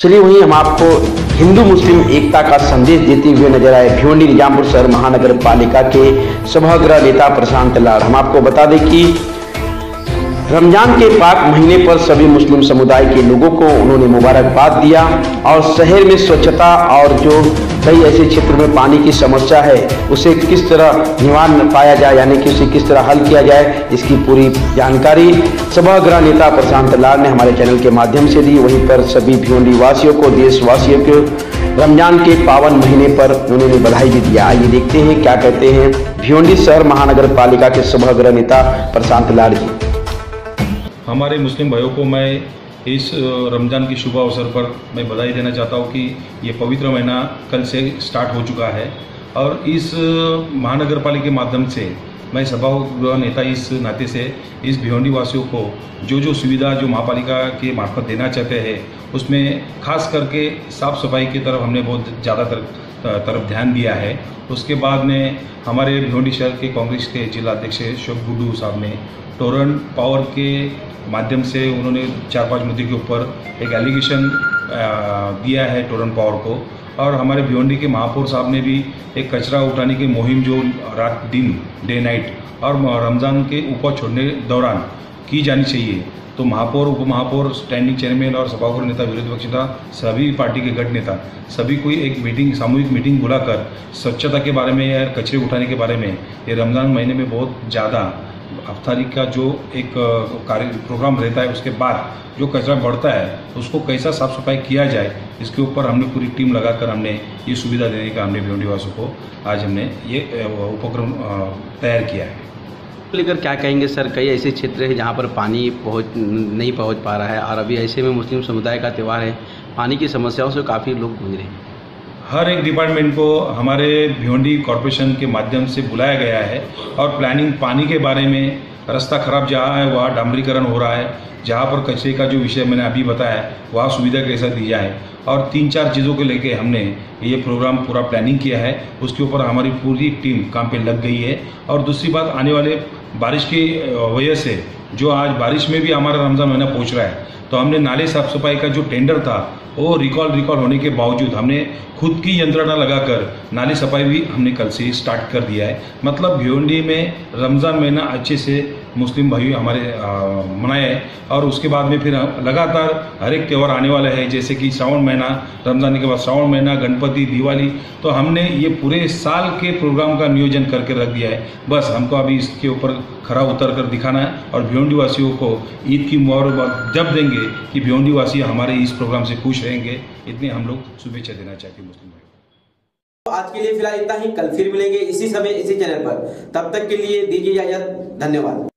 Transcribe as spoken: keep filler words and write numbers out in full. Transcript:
चलिए वहीं हम आपको हिंदू मुस्लिम एकता का संदेश देते हुए नजर आए भिवंडी निजामपुर शहर महानगर पालिका के सभागृह नेता प्रशांत लाड़। हम आपको बता दें कि रमजान के पाक महीने पर सभी मुस्लिम समुदाय के लोगों को उन्होंने मुबारकबाद दिया और शहर में स्वच्छता और जो कई ऐसे क्षेत्र में पानी की समस्या है उसे किस तरह निवारण पाया जाए, यानी कि उसे किस तरह हल किया जाए, इसकी पूरी जानकारी सभागृह नेता प्रशांत लाड़ ने हमारे चैनल के माध्यम से दी। वहीं पर सभी भिवंडी वासियों को, देशवासियों को रमजान के पावन महीने पर उन्होंने बधाई भी दिया। आइए देखते हैं क्या कहते हैं भिवंडी शहर महानगर पालिका के सभागृह नेता प्रशांत लाड़ जी। हमारे मुस्लिम भाइयों को मैं इस रमज़ान की शुभ अवसर पर मैं बधाई देना चाहता हूँ कि ये पवित्र महीना कल से स्टार्ट हो चुका है और इस महानगर पालिका के माध्यम से मैं सभागृह नेता इस नाते से इस भिवंडी वासियों को जो जो सुविधा जो महापालिका के मार्फत देना चाहते हैं उसमें खास करके साफ़ सफाई की तरफ हमने बहुत ज़्यादातर तरफ ध्यान दिया है। उसके बाद में हमारे भिवंडी शहर के कांग्रेस के जिला अध्यक्ष शोक गुड्डू साहब ने टोरंट पावर के माध्यम से उन्होंने चार पांच मुद्दे के ऊपर एक एलिगेशन दिया है टोरंट पावर को, और हमारे भिवंडी के महापौर साहब ने भी एक कचरा उठाने की मुहिम जो रात दिन डे नाइट और रमज़ान के ऊपर छोड़ने दौरान की जानी चाहिए, तो महापौर उप महापौर स्टैंडिंग चेयरमैन और सभागृह नेता विरोधी पक्ष नेता सभी पार्टी के गठ नेता सभी कोई एक मीटिंग सामूहिक मीटिंग बुलाकर स्वच्छता के बारे में या कचरे उठाने के बारे में ये रमज़ान महीने में बहुत ज़्यादा अफ्तारी का जो एक कार्य प्रोग्राम रहता है उसके बाद जो कचरा बढ़ता है उसको कैसा साफ सफाई किया जाए इसके ऊपर हमने पूरी टीम लगाकर हमने ये सुविधा देने का हमने भिवंडी वासियों को आज हमने ये उपक्रम तैयार किया है। लेकर क्या कहेंगे सर, कई ऐसे क्षेत्र हैं जहाँ पर पानी पहुँच नहीं पहुँच पा रहा है और अभी ऐसे में मुस्लिम समुदाय का त्यौहार है, पानी की समस्याओं से काफ़ी लोग गूंज रहे हैं। हर एक डिपार्टमेंट को हमारे भिवंडी कॉरपोरेशन के माध्यम से बुलाया गया है और प्लानिंग पानी के बारे में, रास्ता खराब जहाँ है वहाँ डामरीकरण हो रहा है, जहाँ पर कचरे का जो विषय मैंने अभी बताया वहाँ सुविधा कैसा दी जाए, और तीन चार चीज़ों को लेके हमने ये प्रोग्राम पूरा प्लानिंग किया है। उसके ऊपर हमारी पूरी टीम काम पे लग गई है। और दूसरी बात, आने वाले बारिश की वजह से जो आज बारिश में भी हमारा रमज़ान महीना पहुँच रहा है, तो हमने नाले साफ सफाई का जो टेंडर था वो रिकॉल रिकॉल होने के बावजूद हमने खुद की यंत्रणा लगाकर नाली सफाई भी हमने कल से स्टार्ट कर दिया है। मतलब भिवंडी में रमज़ान महीना अच्छे से मुस्लिम भाई हमारे मनाए, और उसके बाद में फिर लगातार हर एक त्यौहार आने वाला है, जैसे कि श्रावण महीना, रमज़ान के बाद श्रावण महीना, गणपति, दिवाली, तो हमने ये पूरे साल के प्रोग्राम का नियोजन करके रख दिया है। बस हमको अभी इसके ऊपर खरा उतर कर दिखाना है और भिवंडी वासियों को ईद की मुबारकबाद जब देंगे कि भिवंडी वासी हमारे इस प्रोग्राम से खुश रहेंगे, इतने हम लोग शुभेच्छा देना चाहते हैं मुस्लिम भाई। आज के लिए फिलहाल इतना ही, कल फिर मिलेंगे इसी समय इसी चैनल पर। तब तक के लिए दीजिए इजाजत, धन्यवाद।